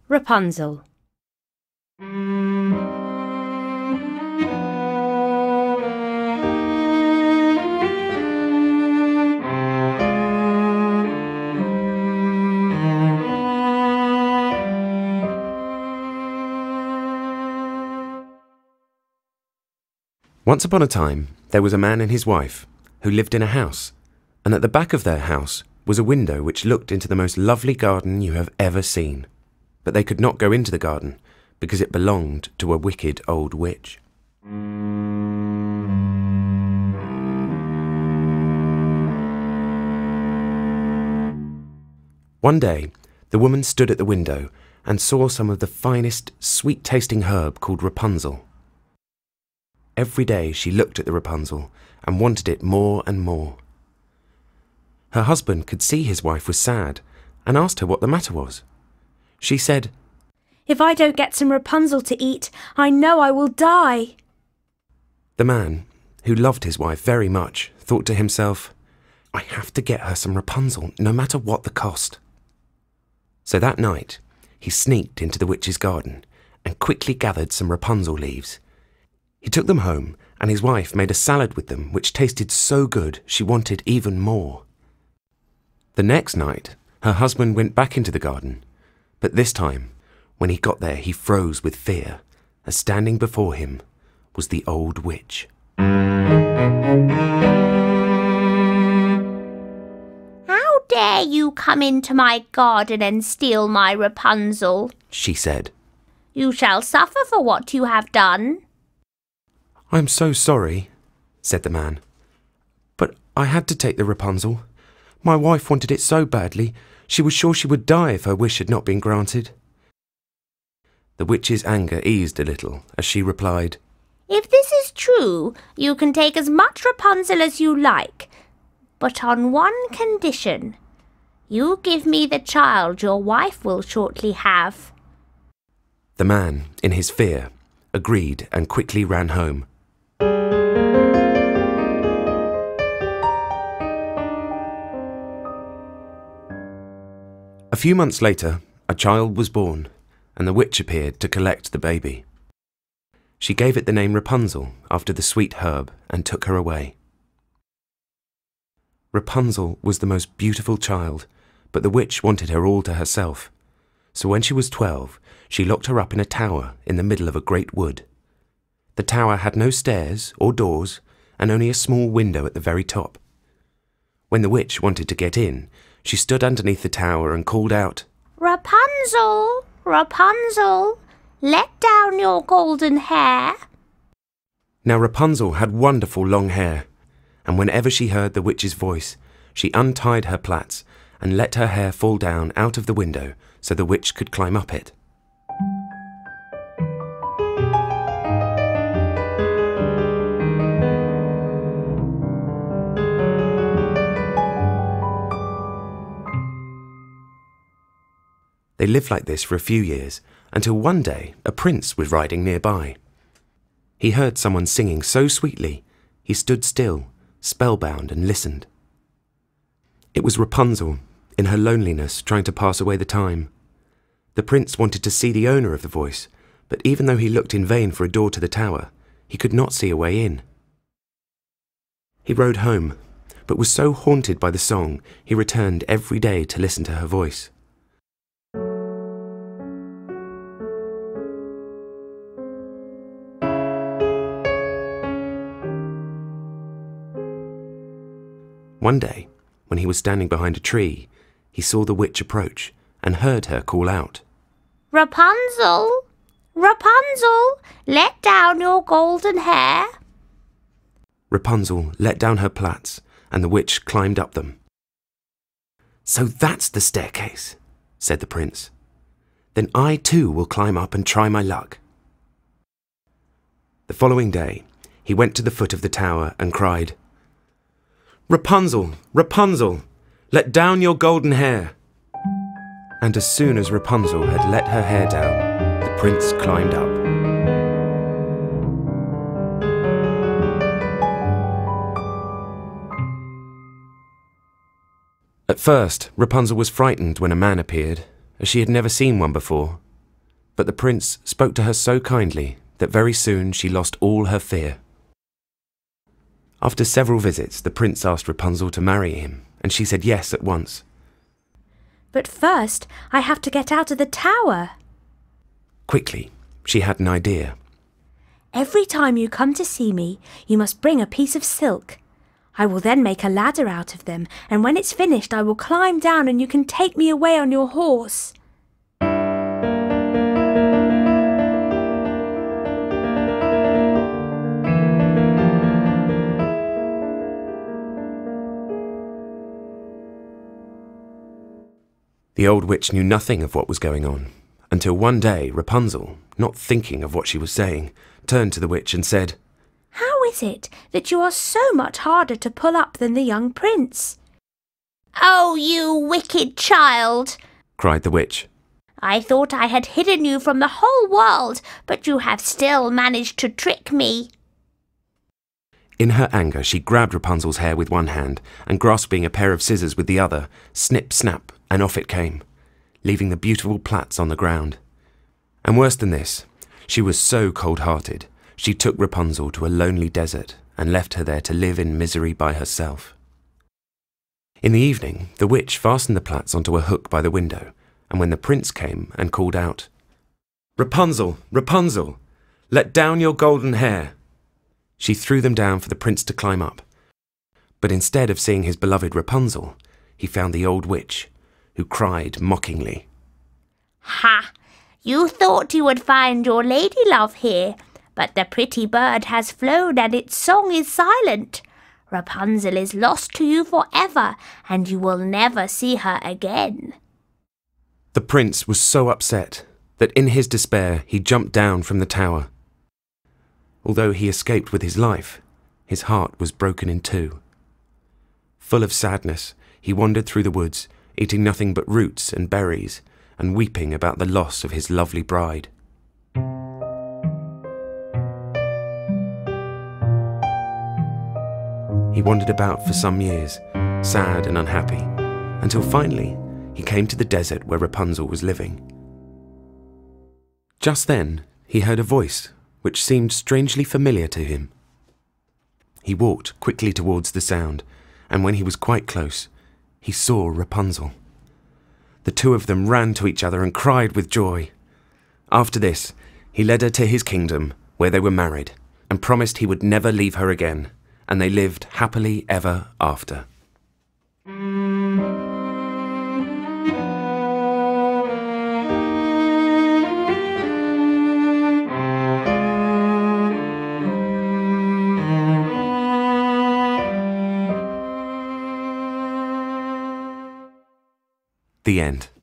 Rapunzel. Once upon a time, there was a man and his wife who lived in a house, and at the back of their house was a window which looked into the most lovely garden you have ever seen. But they could not go into the garden because it belonged to a wicked old witch. One day, the woman stood at the window and saw some of the finest, sweet-tasting herb called Rapunzel. Every day she looked at the Rapunzel and wanted it more and more. Her husband could see his wife was sad and asked her what the matter was. She said, "If I don't get some Rapunzel to eat, I know I will die." The man, who loved his wife very much, thought to himself, "I have to get her some Rapunzel, no matter what the cost." So that night, he sneaked into the witch's garden and quickly gathered some Rapunzel leaves. He took them home, and his wife made a salad with them which tasted so good she wanted even more. The next night, her husband went back into the garden, but this time, when he got there, he froze with fear, as standing before him was the old witch. "How dare you come into my garden and steal my Rapunzel?" she said. "You shall suffer for what you have done." "I'm so sorry," said the man, "but I had to take the Rapunzel. My wife wanted it so badly, she was sure she would die if her wish had not been granted." The witch's anger eased a little as she replied, "If this is true, you can take as much Rapunzel as you like, but on one condition. You give me the child your wife will shortly have." The man, in his fear, agreed and quickly ran home. A few months later, a child was born, and the witch appeared to collect the baby. She gave it the name Rapunzel after the sweet herb and took her away. Rapunzel was the most beautiful child, but the witch wanted her all to herself. So when she was 12, she locked her up in a tower in the middle of a great wood. The tower had no stairs or doors and only a small window at the very top. When the witch wanted to get in, she stood underneath the tower and called out, "Rapunzel, Rapunzel, let down your golden hair." Now Rapunzel had wonderful long hair, and whenever she heard the witch's voice, she untied her plaits and let her hair fall down out of the window so the witch could climb up it. They lived like this for a few years, until one day a prince was riding nearby. He heard someone singing so sweetly, he stood still, spellbound, and listened. It was Rapunzel, in her loneliness, trying to pass away the time. The prince wanted to see the owner of the voice, but even though he looked in vain for a door to the tower, he could not see a way in. He rode home, but was so haunted by the song, he returned every day to listen to her voice. One day, when he was standing behind a tree, he saw the witch approach and heard her call out, "Rapunzel, Rapunzel, let down your golden hair." Rapunzel let down her plaits, and the witch climbed up them. "So that's the staircase," said the prince. "Then I too will climb up and try my luck." The following day, he went to the foot of the tower and cried, "Rapunzel, Rapunzel, let down your golden hair." And as soon as Rapunzel had let her hair down, the prince climbed up. At first, Rapunzel was frightened when a man appeared, as she had never seen one before, but the prince spoke to her so kindly that very soon she lost all her fear. After several visits, the prince asked Rapunzel to marry him, and she said yes at once. But first, I have to get out of the tower. Quickly, she had an idea. Every time you come to see me, you must bring a piece of silk. I will then make a ladder out of them, and when it's finished I will climb down and you can take me away on your horse. The old witch knew nothing of what was going on, until one day Rapunzel, not thinking of what she was saying, turned to the witch and said, How is it that you are so much harder to pull up than the young prince? Oh, you wicked child! cried the witch. I thought I had hidden you from the whole world, but you have still managed to trick me. In her anger, she grabbed Rapunzel's hair with one hand and, grasping a pair of scissors with the other, snip, snap, and off it came, leaving the beautiful plaits on the ground. And worse than this, she was so cold-hearted, she took Rapunzel to a lonely desert and left her there to live in misery by herself. In the evening, the witch fastened the plaits onto a hook by the window, and when the prince came and called out, Rapunzel, Rapunzel, let down your golden hair, she threw them down for the prince to climb up. But instead of seeing his beloved Rapunzel, he found the old witch, who cried mockingly, Ha! You thought you would find your lady love here, but the pretty bird has flown and its song is silent. Rapunzel is lost to you forever, and you will never see her again. The prince was so upset that in his despair he jumped down from the tower. Although he escaped with his life, his heart was broken in two. Full of sadness, he wandered through the woods, eating nothing but roots and berries, and weeping about the loss of his lovely bride. He wandered about for some years, sad and unhappy, until finally he came to the desert where Rapunzel was living. Just then, he heard a voice which seemed strangely familiar to him. He walked quickly towards the sound, and when he was quite close, he saw Rapunzel. The two of them ran to each other and cried with joy. After this, he led her to his kingdom, where they were married, and promised he would never leave her again, and they lived happily ever after. The end.